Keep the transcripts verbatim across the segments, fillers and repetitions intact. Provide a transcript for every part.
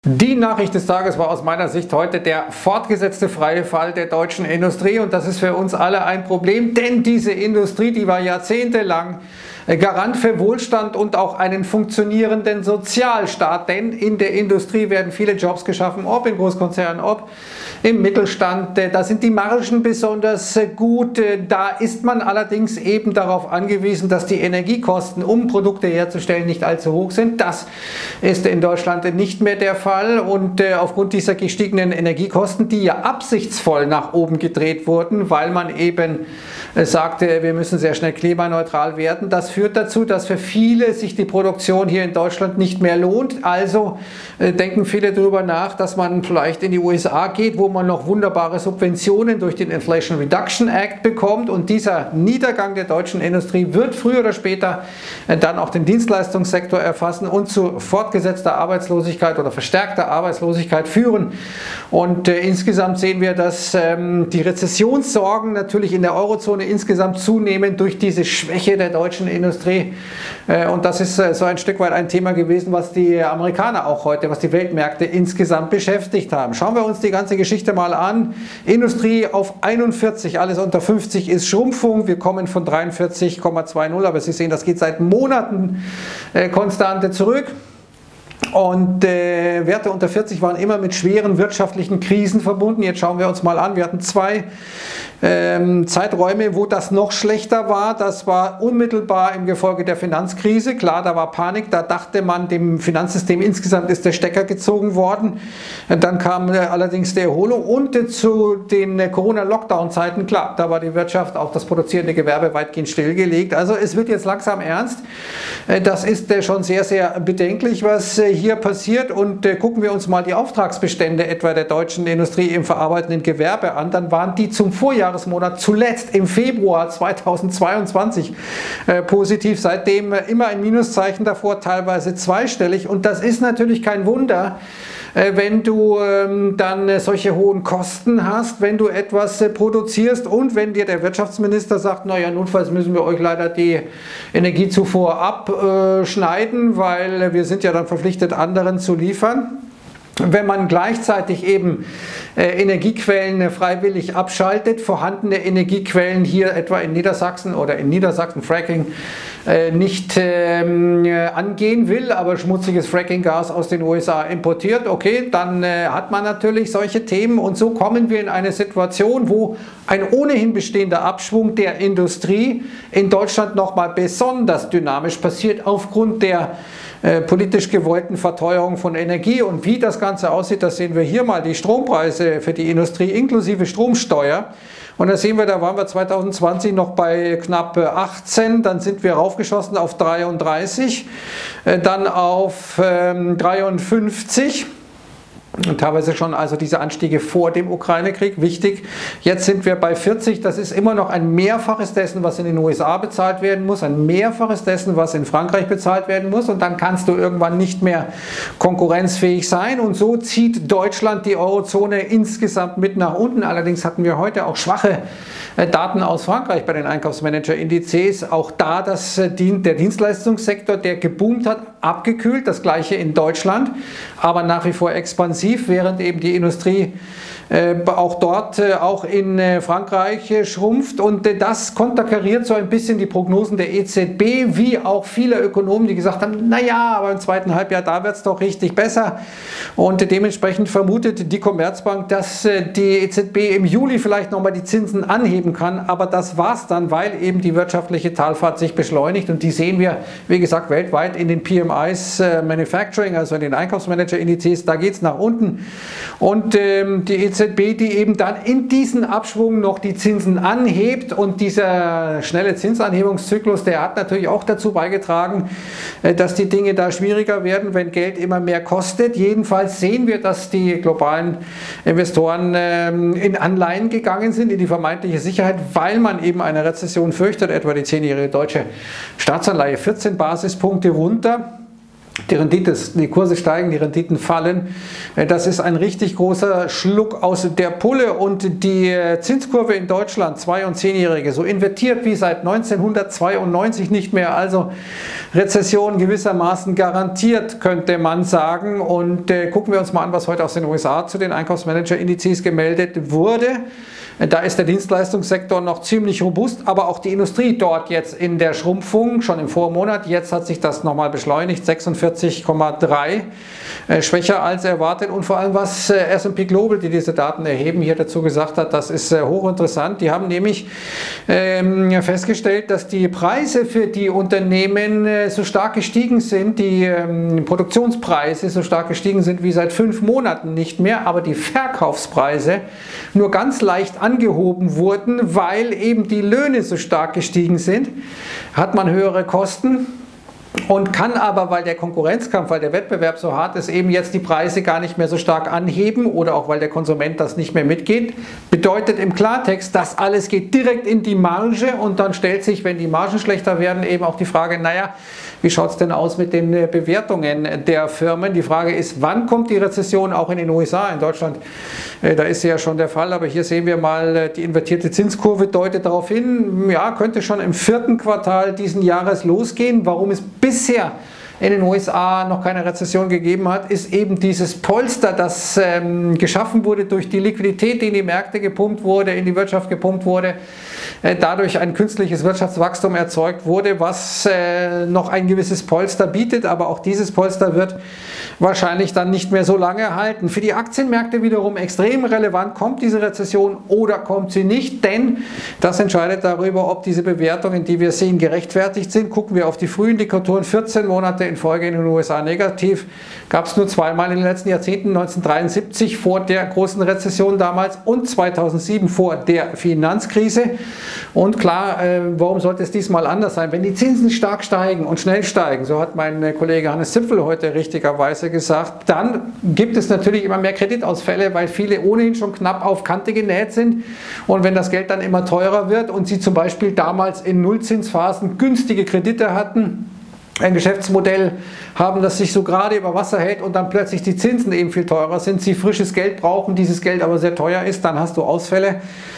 Die Nachricht des Tages war aus meiner Sicht heute der fortgesetzte freie Fall der deutschen Industrie, und das ist für uns alle ein Problem, denn diese Industrie, die war jahrzehntelang Garant für Wohlstand und auch einen funktionierenden Sozialstaat, denn in der Industrie werden viele Jobs geschaffen, ob in Großkonzernen, ob im Mittelstand. Da sind die Margen besonders gut, da ist man allerdings eben darauf angewiesen, dass die Energiekosten, um Produkte herzustellen, nicht allzu hoch sind. Das ist in Deutschland nicht mehr der Fall, und aufgrund dieser gestiegenen Energiekosten, die ja absichtsvoll nach oben gedreht wurden, weil man eben sagte, wir müssen sehr schnell klimaneutral werden, das führt dazu, dass für viele sich die Produktion hier in Deutschland nicht mehr lohnt. Also äh, denken viele darüber nach, dass man vielleicht in die U S A geht, wo man noch wunderbare Subventionen durch den Inflation Reduction Act bekommt, und dieser Niedergang der deutschen Industrie wird früher oder später äh, dann auch den Dienstleistungssektor erfassen und zu fortgesetzter Arbeitslosigkeit oder verstärkter Arbeitslosigkeit führen. Und äh, insgesamt sehen wir, dass ähm, die Rezessionssorgen natürlich in der Eurozone insgesamt zunehmen durch diese Schwäche der deutschen Industrie. Und das ist so ein Stück weit ein Thema gewesen, was die Amerikaner auch heute, was die Weltmärkte insgesamt beschäftigt haben. Schauen wir uns die ganze Geschichte mal an. Industrie auf einundvierzig, alles unter fünfzig ist Schrumpfung. Wir kommen von dreiundvierzig Komma zwanzig, aber Sie sehen, das geht seit Monaten äh, konstante zurück. Und äh, Werte unter vierzig waren immer mit schweren wirtschaftlichen Krisen verbunden. Jetzt schauen wir uns mal an. Wir hatten zwei ähm, Zeiträume, wo das noch schlechter war. Das war unmittelbar im Gefolge der Finanzkrise. Klar, da war Panik. Da dachte man, dem Finanzsystem insgesamt ist der Stecker gezogen worden. Dann kam äh, allerdings die Erholung. Und äh, zu den äh, Corona-Lockdown-Zeiten, klar, da war die Wirtschaft, auch das produzierende Gewerbe, weitgehend stillgelegt. Also es wird jetzt langsam ernst. Äh, das ist äh, schon sehr, sehr bedenklich, was äh, hier passiert. Und äh, gucken wir uns mal die Auftragsbestände etwa der deutschen Industrie im verarbeitenden Gewerbe an, dann waren die zum Vorjahresmonat zuletzt im Februar zweitausendzweiundzwanzig äh, positiv, seitdem äh, immer ein Minuszeichen davor, teilweise zweistellig, und das ist natürlich kein Wunder, äh, wenn du ähm, dann äh, solche hohen Kosten hast, wenn du etwas äh, produzierst und wenn dir der Wirtschaftsminister sagt, naja, notfalls müssen wir euch leider die Energiezufuhr abschneiden, weil äh, wir sind ja dann verpflichtet, anderen zu liefern. Wenn man gleichzeitig eben äh, Energiequellen äh, freiwillig abschaltet, vorhandene Energiequellen hier etwa in Niedersachsen oder in Niedersachsen Fracking äh, nicht ähm, äh, angehen will, aber schmutziges Frackinggas aus den U S A importiert, okay, dann äh, hat man natürlich solche Themen, und so kommen wir in eine Situation, wo ein ohnehin bestehender Abschwung der Industrie in Deutschland nochmal besonders dynamisch passiert aufgrund der äh, politisch gewollten Verteuerung von Energie. Und wie das Ganze aussieht, das sehen wir hier mal, die Strompreise für die Industrie inklusive Stromsteuer. Und da sehen wir, da waren wir zweitausendzwanzig noch bei knapp achtzehn, dann sind wir raufgeschossen auf dreiunddreißig, äh, dann auf ähm, dreiundfünfzig. Und teilweise schon also diese Anstiege vor dem Ukraine-Krieg, wichtig. Jetzt sind wir bei vierzig, das ist immer noch ein Mehrfaches dessen, was in den U S A bezahlt werden muss, ein Mehrfaches dessen, was in Frankreich bezahlt werden muss, und dann kannst du irgendwann nicht mehr konkurrenzfähig sein, und so zieht Deutschland die Eurozone insgesamt mit nach unten. Allerdings hatten wir heute auch schwache Daten aus Frankreich bei den Einkaufsmanager-Indizes, auch da das, der Dienstleistungssektor, der geboomt hat, abgekühlt, das gleiche in Deutschland, aber nach wie vor expansiv, während eben die Industrie äh, auch dort, äh, auch in äh, Frankreich äh, schrumpft, und äh, das konterkariert so ein bisschen die Prognosen der E Z B, wie auch viele Ökonomen, die gesagt haben, naja, aber im zweiten Halbjahr, da wird es doch richtig besser, und äh, dementsprechend vermutet die Commerzbank, dass äh, die E Z B im Juli vielleicht nochmal die Zinsen anheben kann, aber das war's dann, weil eben die wirtschaftliche Talfahrt sich beschleunigt, und die sehen wir, wie gesagt, weltweit in den P M Is äh, Manufacturing, also in den Einkaufsmanager-Indizes, da geht es nach unten, und ähm, die E Z B, die eben dann in diesen Abschwung noch die Zinsen anhebt, und dieser schnelle Zinsanhebungszyklus, der hat natürlich auch dazu beigetragen, äh, dass die Dinge da schwieriger werden, wenn Geld immer mehr kostet. Jedenfalls sehen wir, dass die globalen Investoren ähm, in Anleihen gegangen sind, in die vermeintliche Sicherheit, weil man eben eine Rezession fürchtet, etwa die zehnjährige deutsche Staatsanleihe vierzehn Basispunkte runter. Die Rendite, die Kurse steigen, die Renditen fallen. Das ist ein richtig großer Schluck aus der Pulle und die Zinskurve in Deutschland, zwei- und zehnjährige, so invertiert wie seit neunzehnhundertzweiundneunzig nicht mehr, also Rezession gewissermaßen garantiert, könnte man sagen. Und äh, gucken wir uns mal an, was heute aus den U S A zu den Einkaufsmanager-Indizes gemeldet wurde. Da ist der Dienstleistungssektor noch ziemlich robust, aber auch die Industrie dort jetzt in der Schrumpfung, schon im Vormonat. Jetzt hat sich das nochmal beschleunigt, sechsundvierzig Komma drei, äh, schwächer als erwartet. Und vor allem, was äh, S und P Global, die diese Daten erheben, hier dazu gesagt hat, das ist äh, hochinteressant. Die haben nämlich ähm, festgestellt, dass die Preise für die Unternehmen äh, so stark gestiegen sind, die ähm, Produktionspreise so stark gestiegen sind wie seit fünf Monaten nicht mehr, aber die Verkaufspreise nur ganz leicht angezogen angehoben wurden, weil eben die Löhne so stark gestiegen sind, hat man höhere Kosten und kann aber, weil der Konkurrenzkampf, weil der Wettbewerb so hart ist, eben jetzt die Preise gar nicht mehr so stark anheben oder auch weil der Konsument das nicht mehr mitgeht. Bedeutet im Klartext, das alles geht direkt in die Marge und dann stellt sich, wenn die Margen schlechter werden, eben auch die Frage, naja, wie schaut es denn aus mit den Bewertungen der Firmen? Die Frage ist, wann kommt die Rezession auch in den U S A? In Deutschland, äh, da ist sie ja schon der Fall, aber hier sehen wir mal, die invertierte Zinskurve deutet darauf hin, ja, könnte schon im vierten Quartal diesen Jahres losgehen. Warum es bisher in den U S A noch keine Rezession gegeben hat, ist eben dieses Polster, das ähm, geschaffen wurde durch die Liquidität, die in die Märkte gepumpt wurde, in die Wirtschaft gepumpt wurde, äh, dadurch ein künstliches Wirtschaftswachstum erzeugt wurde, was äh, noch ein gewisses Polster bietet, aber auch dieses Polster wird wahrscheinlich dann nicht mehr so lange halten. Für die Aktienmärkte wiederum extrem relevant, kommt diese Rezession oder kommt sie nicht, denn das entscheidet darüber, ob diese Bewertungen, die wir sehen, gerechtfertigt sind. Gucken wir auf die Frühindikatoren, vierzehn Monate in Folge in den U S A negativ, gab es nur zweimal in den letzten Jahrzehnten, neunzehnhundertdreiundsiebzig vor der großen Rezession damals und zweitausendsieben vor der Finanzkrise. Und klar, äh, warum sollte es diesmal anders sein? Wenn die Zinsen stark steigen und schnell steigen, so hat mein Kollege Hannes Zipfel heute richtigerweise gesagt, dann gibt es natürlich immer mehr Kreditausfälle, weil viele ohnehin schon knapp auf Kante genäht sind. Und wenn das Geld dann immer teurer wird und sie zum Beispiel damals in Nullzinsphasen günstige Kredite hatten, ein Geschäftsmodell haben, das sich so gerade über Wasser hält und dann plötzlich die Zinsen eben viel teurer sind, sie frisches Geld brauchen, dieses Geld aber sehr teuer ist, dann hast du Ausfälle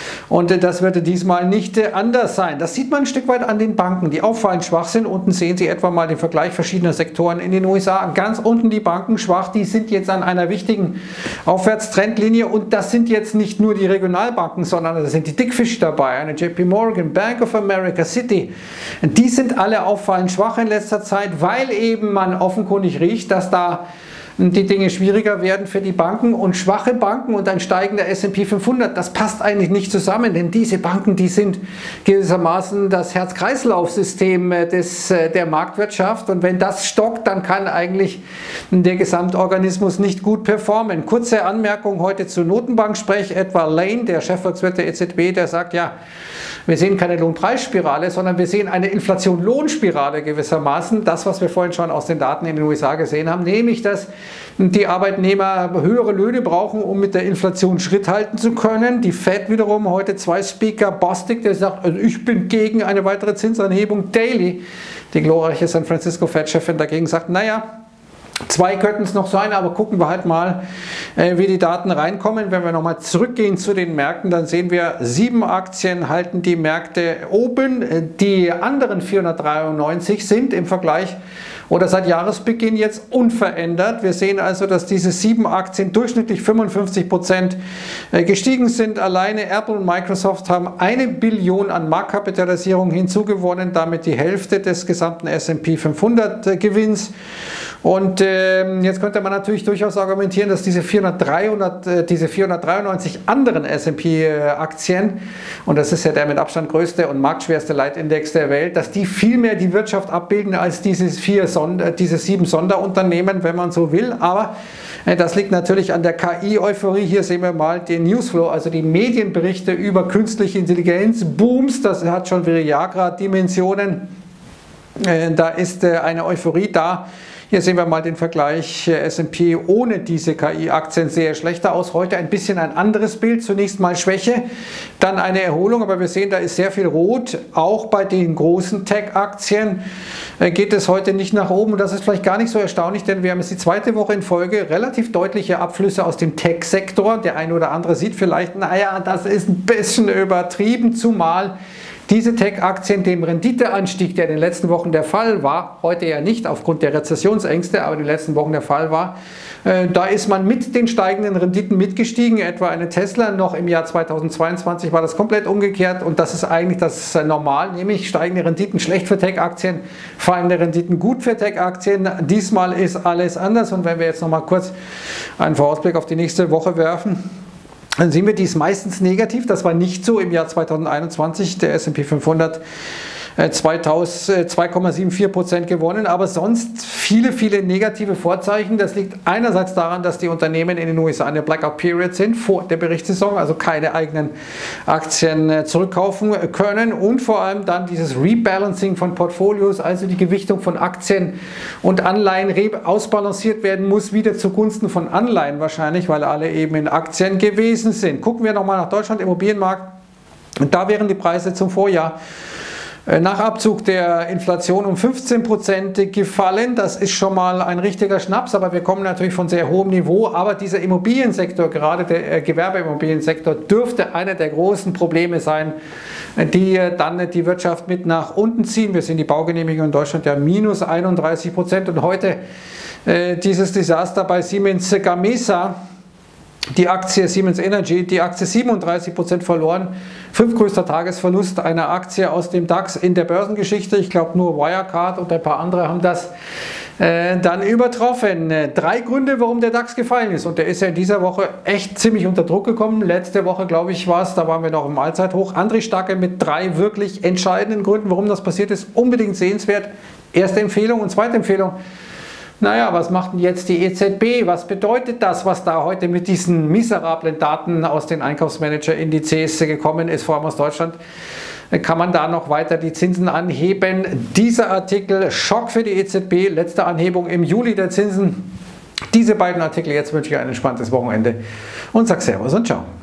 und das wird diesmal nicht anders sein. Das sieht man ein Stück weit an den Banken, die auffallend schwach sind. Unten sehen Sie etwa mal den Vergleich verschiedener Sektoren in den U S A. Ganz unten die Banken schwach, die sind jetzt an einer wichtigen Aufwärtstrendlinie und das sind jetzt nicht nur die Regionalbanken, sondern da sind die Dickfische dabei, eine J P Morgan, Bank of America, Citi. Die sind alle auffallend schwach in letzter Zeit, weil eben man offenkundig riecht, dass da die Dinge schwieriger werden für die Banken und schwache Banken und ein steigender S und P fünfhundert, das passt eigentlich nicht zusammen, denn diese Banken, die sind gewissermaßen das Herz-Kreislauf-System des, der Marktwirtschaft und wenn das stockt, dann kann eigentlich der Gesamtorganismus nicht gut performen. Kurze Anmerkung heute zu Notenbanksprech, etwa Lane, der Chefvolkswirt der E Z B, der sagt, ja, wir sehen keine Lohnpreisspirale, sondern wir sehen eine Inflation-Lohnspirale gewissermaßen, das, was wir vorhin schon aus den Daten in den U S A gesehen haben, nämlich, dass die Arbeitnehmer höhere Löhne brauchen, um mit der Inflation Schritt halten zu können. Die Fed wiederum, heute zwei Speaker, Bostic, der sagt, also ich bin gegen eine weitere Zinsanhebung. Daly, die glorreiche San Francisco Fed-Chefin, dagegen sagt, naja, zwei könnten es noch sein, aber gucken wir halt mal, äh, wie die Daten reinkommen. Wenn wir nochmal zurückgehen zu den Märkten, dann sehen wir, sieben Aktien halten die Märkte oben. Die anderen vierhundertdreiundneunzig sind im Vergleich oder seit Jahresbeginn jetzt unverändert. Wir sehen also, dass diese sieben Aktien durchschnittlich fünfundfünfzig Prozent gestiegen sind. Alleine Apple und Microsoft haben eine Billion an Marktkapitalisierung hinzugewonnen, damit die Hälfte des gesamten S und P fünfhundert Gewinns. Und äh, jetzt könnte man natürlich durchaus argumentieren, dass diese, vierhundertdreihundert, äh, diese vierhundertdreiundneunzig anderen S und P-Aktien, und das ist ja der mit Abstand größte und marktschwerste Leitindex der Welt, dass die viel mehr die Wirtschaft abbilden als diese, vier Sonder, diese sieben Sonderunternehmen, wenn man so will. Aber äh, das liegt natürlich an der K I-Euphorie. Hier sehen wir mal den Newsflow, also die Medienberichte über künstliche Intelligenz, Booms, das hat schon Viagra-Dimensionen. Äh, da ist äh, eine Euphorie da. Hier sehen wir mal den Vergleich S und P ohne diese K I-Aktien sehr schlechter aus. Heute ein bisschen ein anderes Bild. Zunächst mal Schwäche, dann eine Erholung, aber wir sehen, da ist sehr viel Rot. Auch bei den großen Tech-Aktien geht es heute nicht nach oben. Und das ist vielleicht gar nicht so erstaunlich, denn wir haben jetzt die zweite Woche in Folge relativ deutliche Abflüsse aus dem Tech-Sektor. Der eine oder andere sieht vielleicht, naja, das ist ein bisschen übertrieben, zumal diese Tech-Aktien dem Renditeanstieg, der in den letzten Wochen der Fall war, heute ja nicht aufgrund der Rezessionsängste, aber in den letzten Wochen der Fall war, äh, da ist man mit den steigenden Renditen mitgestiegen. Etwa eine Tesla noch im Jahr zweitausendzweiundzwanzig war das komplett umgekehrt und das ist eigentlich das Normal, nämlich steigende Renditen schlecht für Tech-Aktien, fallende Renditen gut für Tech-Aktien. Diesmal ist alles anders und wenn wir jetzt noch mal kurz einen Vorausblick auf die nächste Woche werfen, dann sehen wir dies meistens negativ. Das war nicht so im Jahr zweitausendeinundzwanzig. Der S und P fünfhundert zwei Komma vierundsiebzig Prozent gewonnen, aber sonst viele, viele negative Vorzeichen. Das liegt einerseits daran, dass die Unternehmen in den U S A eine Blackout Period sind, vor der Berichtssaison, also keine eigenen Aktien zurückkaufen können und vor allem dann dieses Rebalancing von Portfolios, also die Gewichtung von Aktien und Anleihen ausbalanciert werden muss, wieder zugunsten von Anleihen wahrscheinlich, weil alle eben in Aktien gewesen sind. Gucken wir nochmal nach Deutschland, Immobilienmarkt, und da wären die Preise zum Vorjahr nach Abzug der Inflation um fünfzehn Prozent gefallen. Das ist schon mal ein richtiger Schnaps, aber wir kommen natürlich von sehr hohem Niveau. Aber dieser Immobiliensektor, gerade der Gewerbeimmobiliensektor, dürfte einer der großen Probleme sein, die dann die Wirtschaft mit nach unten ziehen. Wir sehen die Baugenehmigung in Deutschland ja minus einunddreißig Prozent und heute äh, dieses Desaster bei Siemens Gamesa. Die Aktie Siemens Energy, die Aktie siebenunddreißig Prozent verloren, fünftgrößter Tagesverlust einer Aktie aus dem DAX in der Börsengeschichte. Ich glaube nur Wirecard und ein paar andere haben das äh, dann übertroffen. Drei Gründe, warum der DAX gefallen ist und der ist ja in dieser Woche echt ziemlich unter Druck gekommen. Letzte Woche, glaube ich, war es, da waren wir noch im Allzeithoch. André Stacke mit drei wirklich entscheidenden Gründen, warum das passiert ist, unbedingt sehenswert. Erste Empfehlung und zweite Empfehlung. Naja, was macht denn jetzt die E Z B? Was bedeutet das, was da heute mit diesen miserablen Daten aus den Einkaufsmanager-Indizes gekommen ist, vor allem aus Deutschland? Kann man da noch weiter die Zinsen anheben? Dieser Artikel, Schock für die E Z B, letzte Anhebung im Juli der Zinsen. Diese beiden Artikel, jetzt wünsche ich ein entspanntes Wochenende und sag Servus und Ciao.